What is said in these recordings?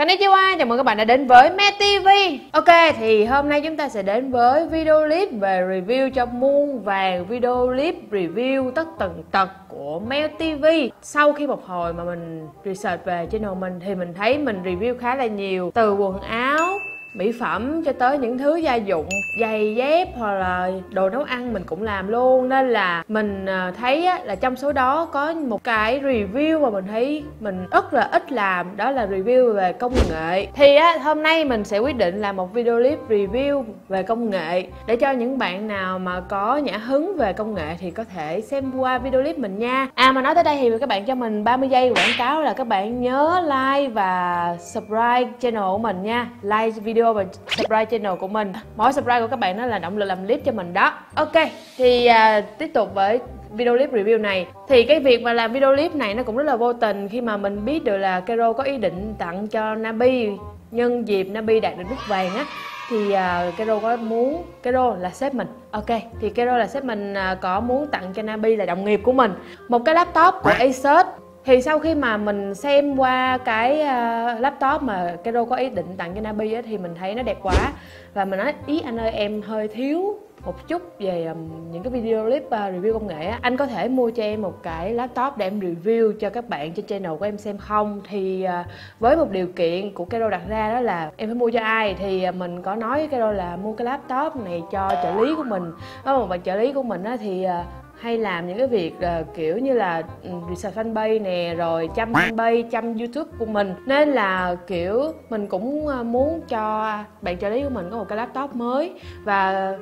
Konnichiwa, chào mừng các bạn đã đến với Me TV. Ok, thì hôm nay chúng ta sẽ đến với video clip về review cho muôn vàng video clip review tất tần tật của Me TV. Sau khi một hồi mà mình research về channel mình thì mình thấy mình review khá là nhiều, từ quần áo, mỹ phẩm cho tới những thứ gia dụng, giày dép hoặc là đồ nấu ăn mình cũng làm luôn. Nên là mình thấy là trong số đó có một cái review mà mình thấy mình rất là ít làm, đó là review về công nghệ. Thì hôm nay mình sẽ quyết định làm một video clip review về công nghệ để cho những bạn nào mà có nhã hứng về công nghệ thì có thể xem qua video clip mình nha. Mà nói tới đây thì các bạn cho mình 30 giây quảng cáo là các bạn nhớ like và subscribe channel của mình nha. Like video và subscribe channel của mình. Mỗi subscribe của các bạn đó là động lực làm clip cho mình đó. Ok, thì tiếp tục với video clip review này. Thì cái việc mà làm video clip này nó cũng rất là vô tình khi mà mình biết được là Kero có ý định tặng cho Nabi nhân dịp Nabi đạt được nút vàng á. Thì Kero có muốn, Kero là sếp mình, ok, thì Kero là sếp mình có muốn tặng cho Nabi là đồng nghiệp của mình một cái laptop của Asus. Thì sau khi mà mình xem qua cái laptop mà Kero có ý định tặng cho Nabi á, thì mình thấy nó đẹp quá. Và mình nói, ý anh ơi, em hơi thiếu một chút về những cái video clip review công nghệ á. Anh có thể mua cho em một cái laptop để em review cho các bạn trên channel của em xem không? Thì với một điều kiện của Kero đặt ra đó là em phải mua cho ai. Thì mình có nói với Kero là mua cái laptop này cho trợ lý của mình. Có một bạn trợ lý của mình á, thì hay làm những cái việc kiểu như là research fanpage nè, rồi chăm fanpage, chăm YouTube của mình. Nên là kiểu mình cũng muốn cho bạn trợ lý của mình có một cái laptop mới. Và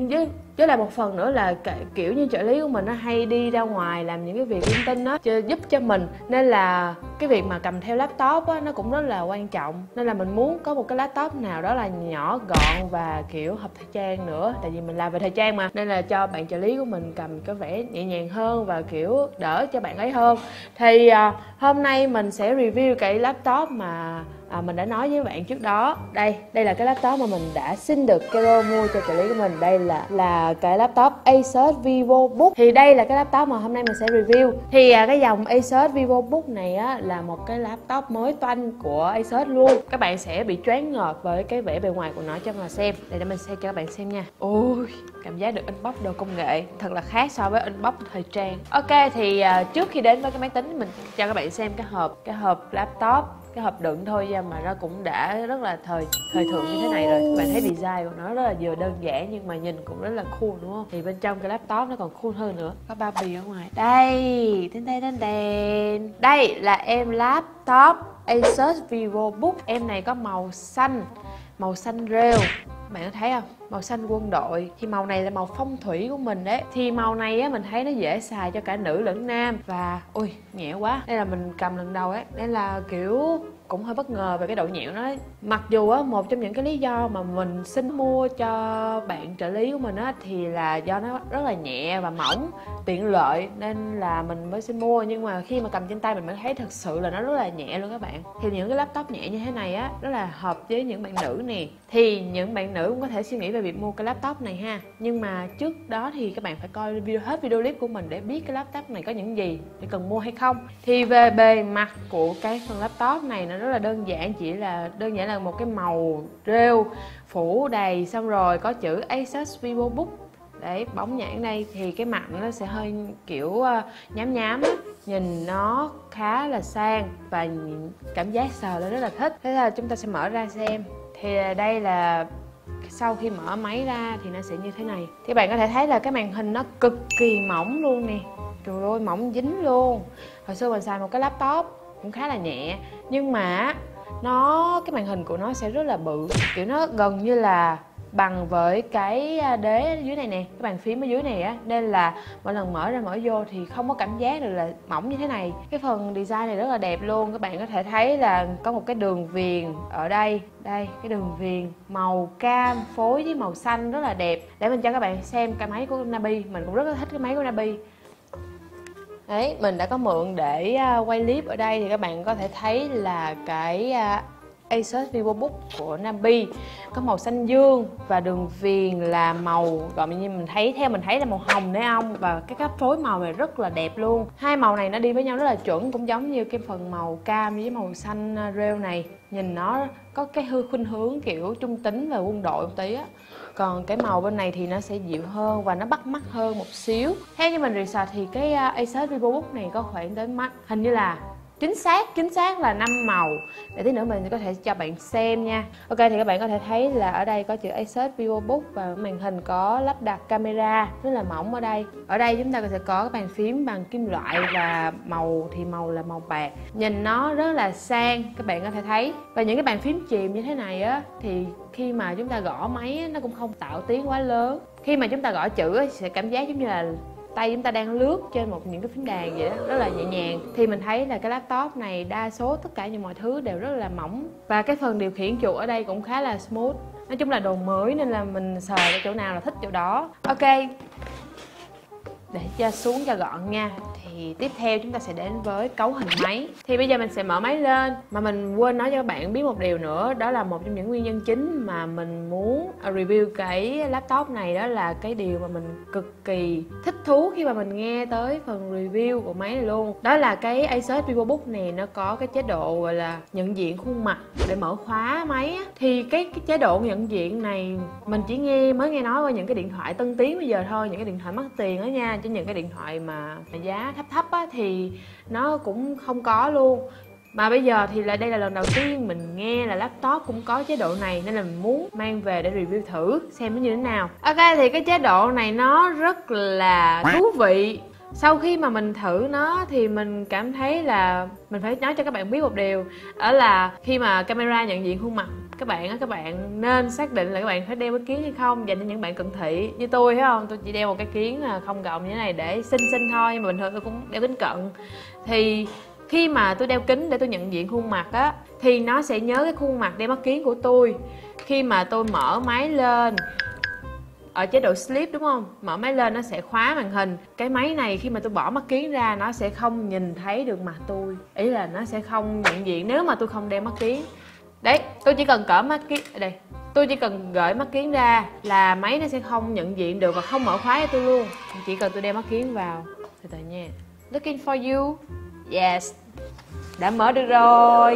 với lại một phần nữa là kiểu như trợ lý của mình nó hay đi ra ngoài làm những cái việc linh tinh đó giúp cho mình, nên là cái việc mà cầm theo laptop á, nó cũng rất là quan trọng. Nên là mình muốn có một cái laptop nào đó là nhỏ gọn và kiểu hợp thời trang nữa, tại vì mình làm về thời trang mà, nên là cho bạn trợ lý của mình cầm có vẻ nhẹ nhàng hơn và kiểu đỡ cho bạn ấy hơn. Thì hôm nay mình sẽ review cái laptop mà mình đã nói với bạn trước đó. Đây là cái laptop mà mình đã xin được Kero mua cho trợ lý của mình. Đây là cái laptop Asus VivoBook. Thì đây là cái laptop mà hôm nay mình sẽ review. Thì cái dòng Asus VivoBook này á, là một cái laptop mới toanh của Asus luôn. Các bạn sẽ bị choáng ngợp với cái vẻ bề ngoài của nó cho mà xem. Để mình xem cho các bạn xem nha. Ôi, cảm giác được unbox đồ công nghệ thật là khác so với unbox thời trang. Ok, thì trước khi đến với cái máy tính, mình cho các bạn xem cái hộp laptop. Cái hộp đựng thôi mà nó cũng đã rất là thời thượng như thế này rồi. Các bạn thấy design của nó rất là vừa đơn giản nhưng mà nhìn cũng rất là cool, đúng không? Thì bên trong cái laptop nó còn cool hơn nữa. Có bao bì ở ngoài. Đây, đây là em laptop Asus VivoBook. Em này có màu xanh rêu. Bạn có thấy không? Màu xanh quân đội. Thì màu này là màu phong thủy của mình đấy. Thì màu này á, mình thấy nó dễ xài cho cả nữ lẫn nam. Và ui, nhẹ quá. Đây là mình cầm lần đầu ấy. Nên là kiểu cũng hơi bất ngờ về cái độ nhẹ nó. Mặc dù á, một trong những cái lý do mà mình xin mua cho bạn trợ lý của mình á, thì là do nó rất là nhẹ và mỏng, tiện lợi, nên là mình mới xin mua. Nhưng mà khi mà cầm trên tay mình mới thấy thật sự là nó rất là nhẹ luôn các bạn. Thì những cái laptop nhẹ như thế này á, rất là hợp với những bạn nữ nè. Thì những bạn nữ cũng có thể suy nghĩ về việc mua cái laptop này ha. Nhưng mà trước đó thì các bạn phải coi hết video clip của mình để biết cái laptop này có những gì để cần mua hay không. Thì về bề mặt của cái phần laptop này nó rất là đơn giản, đơn giản là một cái màu rêu phủ đầy, xong rồi có chữ Asus VivoBook. Đấy, bóng nhãn đây. Thì cái mặt nó sẽ hơi kiểu nhám á. Nhìn nó khá là sang và cảm giác sờ lên rất là thích. Thế là chúng ta sẽ mở ra xem. Thì đây là sau khi mở máy ra thì nó sẽ như thế này. Thì bạn có thể thấy là cái màn hình nó cực kỳ mỏng luôn nè. Trời ơi, mỏng dính luôn. Hồi xưa mình xài một cái laptop cũng khá là nhẹ, nhưng mà cái màn hình của nó sẽ rất là bự, kiểu nó gần như là bằng với cái đế dưới này nè, cái bàn phím ở dưới này á. Nên là mỗi lần mở ra mở vô thì không có cảm giác được là mỏng như thế này. Cái phần design này rất là đẹp luôn. Các bạn có thể thấy là có một cái đường viền ở đây. Đây, cái đường viền màu cam phối với màu xanh rất là đẹp. Để mình cho các bạn xem cái máy của Nabi. Mình cũng rất là thích cái máy của Nabi. Đấy, mình đã có mượn để quay clip ở đây. Thì các bạn có thể thấy là cái Asus VivoBook của Nabi. Có màu xanh dương và đường viền là màu gọi như mình thấy, theo mình thấy là màu hồng neon, và cái cách phối màu này rất là đẹp luôn. Hai màu này nó đi với nhau rất là chuẩn, cũng giống như cái phần màu cam với màu xanh rêu này. Nhìn nó có cái khuynh hướng kiểu trung tính và quân đội một tí á. Còn cái màu bên này thì nó sẽ dịu hơn và nó bắt mắt hơn một xíu. Theo như mình research thì cái Asus VivoBook này có khoảng đến mắt, hình như là chính xác là 5 màu. Để tí nữa mình có thể cho bạn xem nha. Ok, thì các bạn có thể thấy là ở đây có chữ Asus VivoBook và màn hình có lắp đặt camera rất là mỏng ở đây. Ở đây chúng ta sẽ có cái bàn phím bằng kim loại và màu thì màu là màu bạc. Nhìn nó rất là sang, các bạn có thể thấy. Và những cái bàn phím chìm như thế này á thì khi mà chúng ta gõ máy á, nó cũng không tạo tiếng quá lớn. Khi mà chúng ta gõ chữ á, sẽ cảm giác giống như là tay chúng ta đang lướt trên những cái phím đàn vậy đó, rất là nhẹ nhàng. Thì mình thấy là cái laptop này đa số tất cả những mọi thứ đều rất là mỏng. Và cái phần điều khiển chuột ở đây cũng khá là smooth. Nói chung là đồ mới nên là mình sờ ở chỗ nào là thích chỗ đó. Ok, để cho xuống cho gọn nha. Thì tiếp theo chúng ta sẽ đến với cấu hình máy. Thì bây giờ mình sẽ mở máy lên. Mà mình quên nói cho các bạn biết một điều nữa. Đó là một trong những nguyên nhân chính mà mình muốn review cái laptop này. Đó là cái điều mà mình cực kỳ thích thú khi mà mình nghe tới phần review của máy này luôn. Đó là cái Asus VivoBook này nó có cái chế độ gọi là nhận diện khuôn mặt để mở khóa máy á. Thì cái chế độ nhận diện này mình chỉ mới nghe nói qua những cái điện thoại tân tiến bây giờ thôi. Những cái điện thoại mắc tiền đó nha. Chứ những cái điện thoại mà giá thấp á, thì nó cũng không có luôn. Mà bây giờ thì đây là lần đầu tiên mình nghe là laptop cũng có chế độ này, nên là mình muốn mang về để review thử xem nó như thế nào. Ok, thì cái chế độ này nó rất là thú vị. Sau khi mà mình thử nó thì mình cảm thấy là mình phải nói cho các bạn biết một điều. Đó là khi mà camera nhận diện khuôn mặt các bạn nên xác định là các bạn phải đeo cái kiến hay không. Dành cho những bạn cận thị như tôi, thấy không, tôi chỉ đeo một cái kiến không gọng như thế này để xinh thôi, nhưng mà bình thường tôi cũng đeo kính cận. Thì khi mà tôi đeo kính để tôi nhận diện khuôn mặt á, thì nó sẽ nhớ cái khuôn mặt đeo mắt kiếng của tôi. Khi mà tôi mở máy lên ở chế độ sleep, đúng không, mở máy lên nó sẽ khóa màn hình. Cái máy này khi mà tôi bỏ mắt kiếng ra nó sẽ không nhìn thấy được mặt tôi, ý là nó sẽ không nhận diện nếu mà tôi không đeo mắt kiếng. Đấy, tôi chỉ cần cỡ mắt kiếng đây, tôi chỉ cần gởi mắt kiếng ra là máy nó sẽ không nhận diện được và không mở khóa cho tôi luôn. Chỉ cần tôi đeo mắt kiếng vào. Từ từ nha. Looking for you. Yes, đã mở được rồi.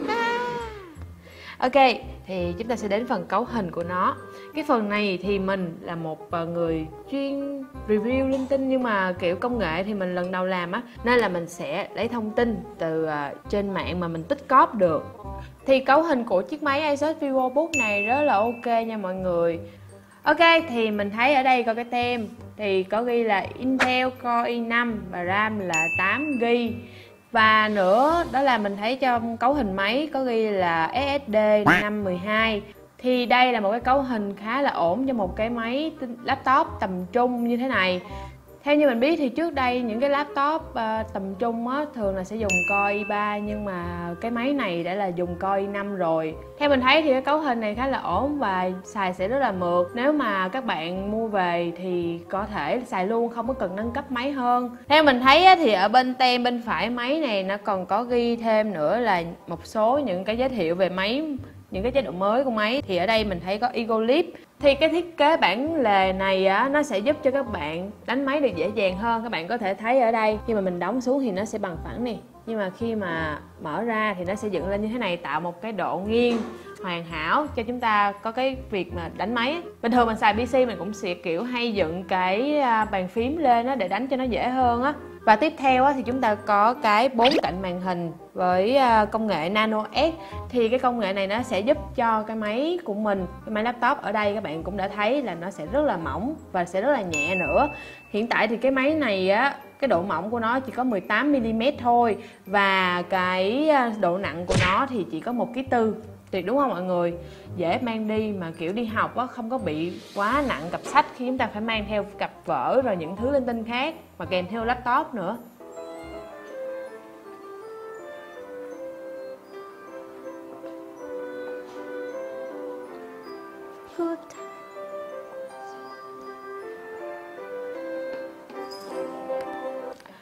Ok, thì chúng ta sẽ đến phần cấu hình của nó. Cái phần này thì mình là một người chuyên review linh tinh, nhưng mà kiểu công nghệ thì mình lần đầu làm á, nên là mình sẽ lấy thông tin từ trên mạng mà mình tích cóp được. Thì cấu hình của chiếc máy Asus VivoBook này rất là ok nha mọi người. Ok, thì mình thấy ở đây có cái tem thì có ghi là Intel Core i5 và RAM là 8GB. Và nữa đó là mình thấy trong cấu hình máy có ghi là SSD 512. Thì đây là một cái cấu hình khá là ổn cho một cái máy laptop tầm trung như thế này. Theo như mình biết thì trước đây những cái laptop tầm trung á, thường là sẽ dùng Core i3, nhưng mà cái máy này đã là dùng Core i5 rồi. Theo mình thấy thì cái cấu hình này khá là ổn và xài sẽ rất là mượt. Nếu mà các bạn mua về thì có thể xài luôn, không có cần nâng cấp máy hơn. Theo mình thấy á, thì ở bên tem bên phải máy này nó còn có ghi thêm nữa là một số những cái giới thiệu về máy, những cái chế độ mới của máy. Thì ở đây mình thấy có EaGoLip. Thì cái thiết kế bản lề này á, nó sẽ giúp cho các bạn đánh máy được dễ dàng hơn. Các bạn có thể thấy ở đây khi mà mình đóng xuống thì nó sẽ bằng phẳng nè, nhưng mà khi mà mở ra thì nó sẽ dựng lên như thế này, tạo một cái độ nghiêng hoàn hảo cho chúng ta có cái việc mà đánh máy. Bình thường mình xài PC mình cũng sẽ kiểu hay dựng cái bàn phím lên đó để đánh cho nó dễ hơn á. Và tiếp theo thì chúng ta có cái 4 cạnh màn hình với công nghệ Nano S. Thì cái công nghệ này nó sẽ giúp cho cái máy của mình, cái máy laptop ở đây các bạn cũng đã thấy là nó sẽ rất là mỏng và sẽ rất là nhẹ nữa. Hiện tại thì cái máy này á, cái độ mỏng của nó chỉ có 18mm thôi. Và cái độ nặng của nó thì chỉ có 1,4 kg. Tuyệt đúng không mọi người? Dễ mang đi mà kiểu đi học á, không có bị quá nặng cặp sách khi chúng ta phải mang theo cặp vở rồi những thứ linh tinh khác, mà kèm theo laptop nữa.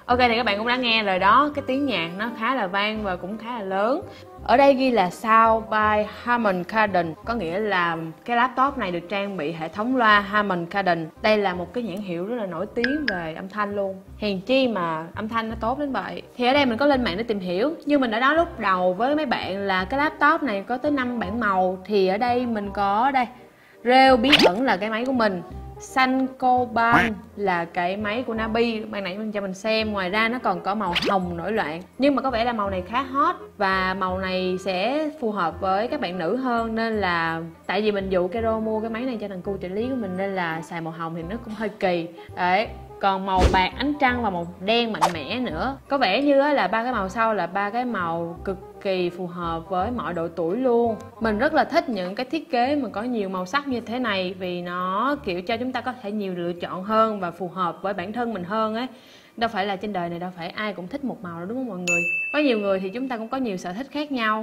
Ok thì các bạn cũng đã nghe rồi đó, cái tiếng nhạc nó khá là vang và cũng khá là lớn. Ở đây ghi là Sound by Harman Kardon, có nghĩa là cái laptop này được trang bị hệ thống loa Harman Kardon. Đây là một cái nhãn hiệu rất là nổi tiếng về âm thanh luôn. Hèn chi mà âm thanh nó tốt đến vậy. Thì ở đây mình có lên mạng để tìm hiểu. Như mình đã nói lúc đầu với mấy bạn là cái laptop này có tới 5 bảng màu. Thì ở đây mình có đây, rêu bí ẩn là cái máy của mình, xanh coban là cái máy của Nabi, ban nãy mình cho mình xem. Ngoài ra nó còn có màu hồng nổi loạn, nhưng mà có vẻ là màu này khá hot và màu này sẽ phù hợp với các bạn nữ hơn, nên là tại vì mình dụ Kero mua cái máy này cho thằng cu trợ lý của mình nên là xài màu hồng thì nó cũng hơi kỳ đấy. Còn màu bạc ánh trăng và màu đen mạnh mẽ nữa. Có vẻ như là ba cái màu sau là ba cái màu cực kỳ phù hợp với mọi độ tuổi luôn. Mình rất là thích những cái thiết kế mà có nhiều màu sắc như thế này, vì nó kiểu cho chúng ta có thể nhiều lựa chọn hơn và phù hợp với bản thân mình hơn ấy. Đâu phải là trên đời này đâu phải ai cũng thích một màu đâu, đúng không mọi người? Có nhiều người thì chúng ta cũng có nhiều sở thích khác nhau.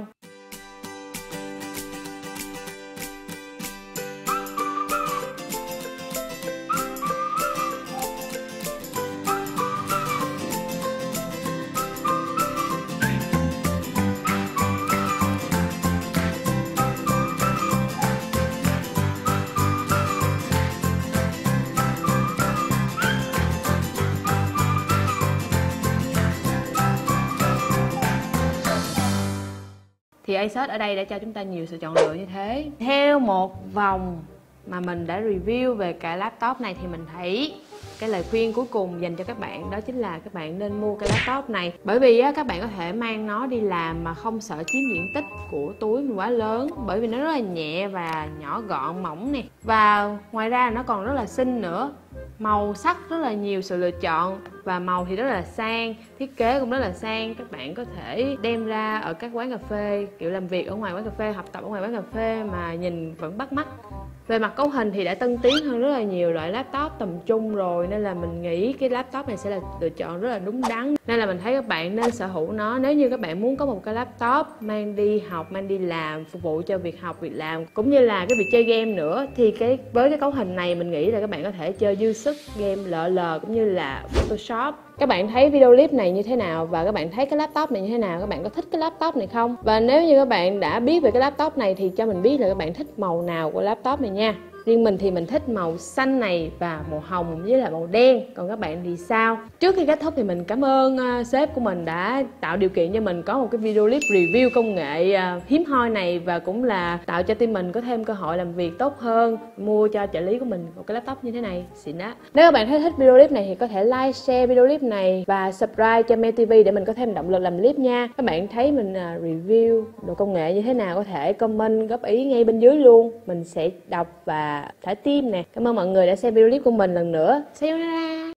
Thì Asus ở đây đã cho chúng ta nhiều sự chọn lựa như thế. Theo một vòng mà mình đã review về cái laptop này thì mình thấy cái lời khuyên cuối cùng dành cho các bạn đó chính là các bạn nên mua cái laptop này. Bởi vì á, các bạn có thể mang nó đi làm mà không sợ chiếm diện tích của túi mình quá lớn, bởi vì nó rất là nhẹ và nhỏ gọn mỏng nè. Và ngoài ra nó còn rất là xinh nữa. Màu sắc rất là nhiều sự lựa chọn và màu thì rất là sang, thiết kế cũng rất là sang. Các bạn có thể đem ra ở các quán cà phê, kiểu làm việc ở ngoài quán cà phê, học tập ở ngoài quán cà phê mà nhìn vẫn bắt mắt. Về mặt cấu hình thì đã tân tiến hơn rất là nhiều loại laptop tầm trung rồi, nên là mình nghĩ cái laptop này sẽ là lựa chọn rất là đúng đắn. Nên là mình thấy các bạn nên sở hữu nó nếu như các bạn muốn có một cái laptop mang đi học, mang đi làm, phục vụ cho việc học, việc làm cũng như là cái việc chơi game nữa. Thì với cái cấu hình này mình nghĩ là các bạn có thể chơi dư sức game LL cũng như là Photoshop. Các bạn thấy video clip này như thế nào và các bạn thấy cái laptop này như thế nào? Các bạn có thích cái laptop này không? Và nếu như các bạn đã biết về cái laptop này thì cho mình biết là các bạn thích màu nào của laptop này nha. Riêng mình thì mình thích màu xanh này và màu hồng với lại màu đen. Còn các bạn thì sao? Trước khi kết thúc thì mình cảm ơn sếp của mình đã tạo điều kiện cho mình có một cái video clip review công nghệ hiếm hoi này, và cũng là tạo cho team mình có thêm cơ hội làm việc tốt hơn, mua cho trợ lý của mình một cái laptop như thế này xịn á. Nếu các bạn thấy thích video clip này thì có thể like, share video clip này và subscribe cho Mel TV để mình có thêm động lực làm clip nha. Các bạn thấy mình review đồ công nghệ như thế nào có thể comment góp ý ngay bên dưới luôn, mình sẽ đọc và thả tim nè. Cảm ơn mọi người đã xem video clip của mình lần nữa. Sayonara.